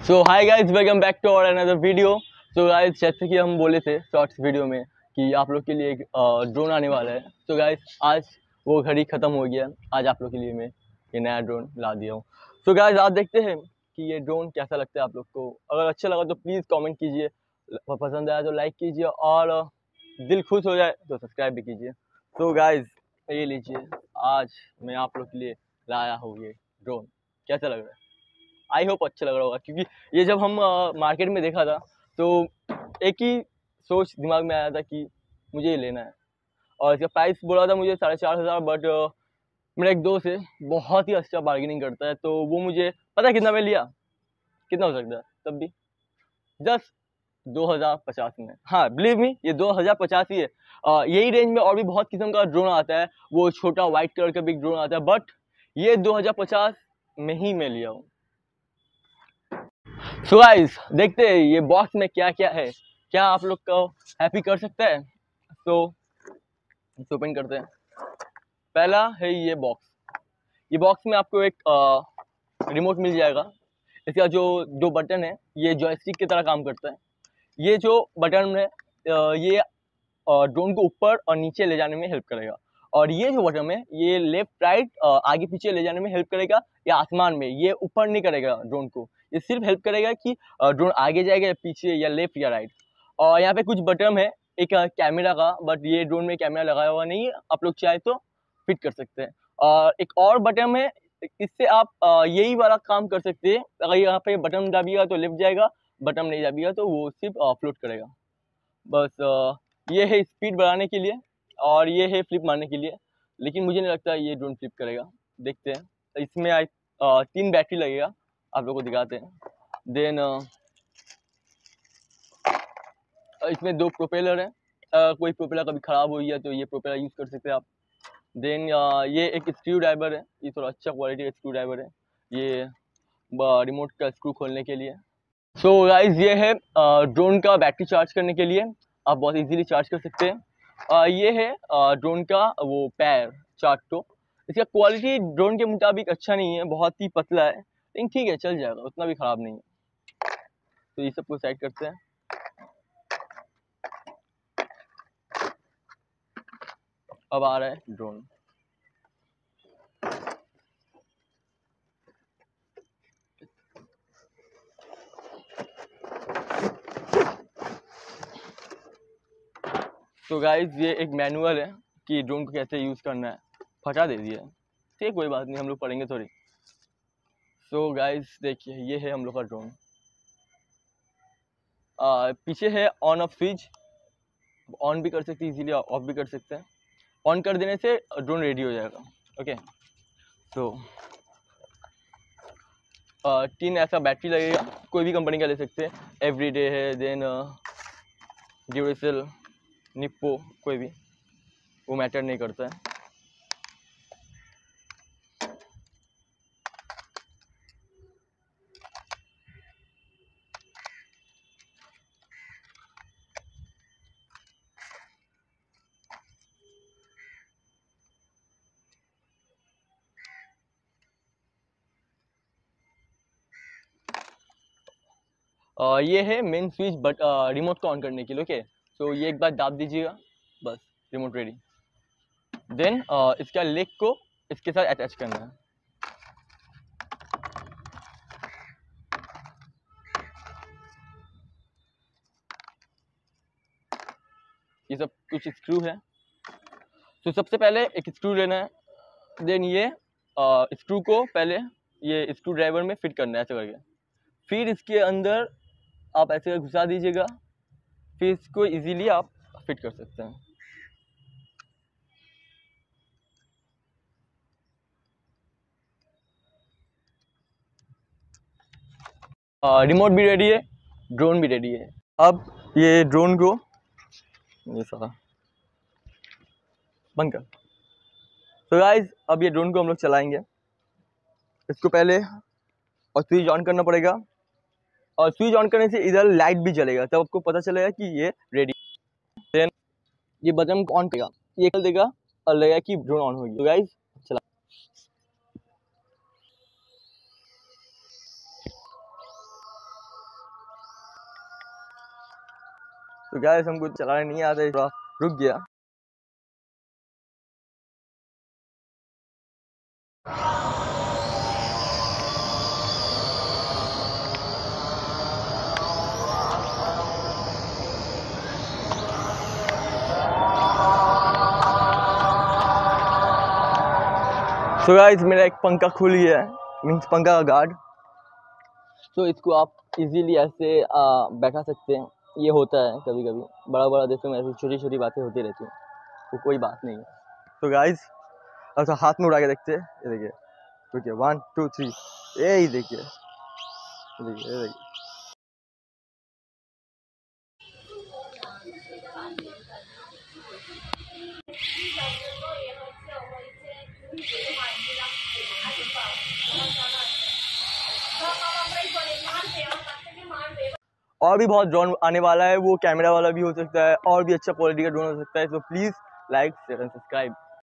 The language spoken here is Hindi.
So hi guys, welcome back to और अनदर वीडियो। सो गाइस, जैसे कि हम बोले थे शॉर्ट्स वीडियो में कि आप लोग के लिए एक ड्रोन आने वाला है। तो गाइस, आज वो घड़ी ख़त्म हो गया। आज आप लोग के लिए मैं ये नया ड्रोन ला दिया हूँ। सो गाइस, आज देखते हैं कि ये ड्रोन कैसा लगता है आप लोग को। अगर अच्छा लगा तो प्लीज़ कॉमेंट कीजिए, पसंद आया तो लाइक कीजिए और दिल खुश हो जाए तो सब्सक्राइब भी कीजिए। तो गाइस, ये लीजिए, आज मैं आप लोग के लिए लाया हूँ ये ड्रोन। कैसा लग रहा है? आई होप अच्छा लग रहा होगा, क्योंकि ये जब हम मार्केट में देखा था तो एक ही सोच दिमाग में आया था कि मुझे ये लेना है। और इसका प्राइस बोला था मुझे 4,500, बट मेरा एक दोस्त है, बहुत ही अच्छा बार्गेनिंग करता है, तो वो मुझे पता है कितना में लिया। कितना हो सकता है तब भी? जस्ट 2050 में। हाँ, बिलीव मी, ये 2050 ही है। यही रेंज में और भी बहुत किस्म का ड्रोन आता है, वो छोटा व्हाइट कलर का भी ड्रोन आता है, बट ये 2050 में ही मैं लिया हूँ। सो गाइस, देखते हैं ये बॉक्स में क्या क्या है, क्या आप लोग को हैप्पी कर सकता है। तो ओपन करते हैं। पहला है ये बॉक्स। ये बॉक्स में आपको एक रिमोट मिल जाएगा। इसका जो दो बटन है, ये जॉयस्टिक की तरह काम करता है। ये जो बटन है ये ड्रोन को ऊपर और नीचे ले जाने में हेल्प करेगा। और ये जो बटन है, ये लेफ्ट राइट आगे पीछे ले जाने में हेल्प करेगा, या आसमान में। ये ऊपर नहीं करेगा ड्रोन को, ये सिर्फ हेल्प करेगा कि ड्रोन आगे जाएगा या पीछे या लेफ्ट या राइट। और यहाँ पे कुछ बटन है, एक कैमरा का, बट ये ड्रोन में कैमरा लगाया हुआ नहीं है। आप लोग चाहे तो फिट कर सकते हैं। और एक और बटन है, इससे आप यही वाला काम कर सकते हैं। अगर यहाँ पे बटन दाबिएगा तो लिफ्ट जाएगा, बटन नहीं दाबिएगा तो वो सिर्फ फ्लोट करेगा। बस ये है स्पीड बढ़ाने के लिए, और ये है फ्लिप मारने के लिए। लेकिन मुझे नहीं लगता ये ड्रोन फ्लिप करेगा। देखते हैं। इसमें 3 बैटरी लगेगा, आप लोगों को दिखाते हैं। देन इसमें 2 प्रोपेलर हैं। कोई प्रोपेलर कभी ख़राब हो गया तो ये प्रोपेलर यूज़ कर सकते हैं आप। देन ये एक स्क्रू ड्राइवर है, ये थोड़ा अच्छा क्वालिटी का स्क्रू ड्राइवर है, ये रिमोट का स्क्रू खोलने के लिए। सो गाइस, ये है ड्रोन का बैटरी चार्ज करने के लिए। आप बहुत इजीली चार्ज कर सकते हैं। ये है ड्रोन का वो पैर, चार्ज टो। इसका क्वालिटी ड्रोन के मुताबिक अच्छा नहीं है, बहुत ही पतला है, लेकिन ठीक है, चल जाएगा, उतना भी ख़राब नहीं है। तो ये सब को साइड करते हैं। अब आ रहा है ड्रोन। तो गाइस, ये एक मैनुअल है कि ड्रोन को कैसे यूज़ करना है। फटा दे दिया, ठीक, कोई बात नहीं, हम लोग पढ़ेंगे थोड़ी। सो गाइस, देखिए, ये है हम लोग का ड्रोन। पीछे है ऑन ऑफ स्विच, ऑन भी कर सकते हैं इजीली, ऑफ भी कर सकते हैं। ऑन कर देने से ड्रोन रेडी हो जाएगा। ओके, तो 3 ऐसा बैटरी लगेगा, कोई भी कंपनी का ले सकते हैं। एवरीडे है, देन ड्यूरेसेल, निप्पो, कोई भी, वो मैटर नहीं करता है। ये है मेन स्विच, बट रिमोट को ऑन करने के लिए। ओके, तो ये एक बार दाब दीजिएगा, बस रिमोट रेडी। देन इसका लेग को इसके साथ अटैच करना है। ये सब कुछ स्क्रू है। तो सबसे पहले एक स्क्रू लेना है। देन ये स्क्रू को पहले ये स्क्रू ड्राइवर में फिट करना है, ऐसे करके। फिर इसके अंदर आप ऐसे घुसा दीजिएगा, फिर इसको इजीली आप फिट कर सकते हैं। रिमोट भी रेडी है, ड्रोन भी रेडी है। अब ये ड्रोन को ये सारा बंद कर। तो गाइस, अब ये ड्रोन को हम लोग चलाएंगे। इसको पहले और स्विच ऑन करना पड़ेगा, और स्विच ऑन करने से इधर लाइट भी जलेगा, तब आपको पता चलेगा कि ये रेडी। देन ये बटन ऑन करेगा, ये कर देगा और लगेगा कि ड्रोन ऑन हो गया। तो गाइस, चला। तो गाइस हमको चलाने नहीं आता, थोड़ा रुक गया। तो गाइस मेरा एक पंखा खुल गया है, मीन्स पंखा का गार्ड। तो इसको आप इजीली ऐसे बैठा सकते हैं। ये होता है कभी कभी, बड़ा बड़ा देशों में ऐसी छोटी छोटी बातें होती रहती हैं, तो कोई बात नहीं है। तो गाइस अच्छा हाथ में उड़ा के देखते हैं, ये देखिए, देखिए 1 2 3, ये देखिए, ये देखिए, ये देखिए। और भी बहुत ड्रोन आने वाला है, वो कैमरा वाला भी हो सकता है और भी अच्छा क्वालिटी का ड्रोन हो सकता है। तो please like share and subscribe.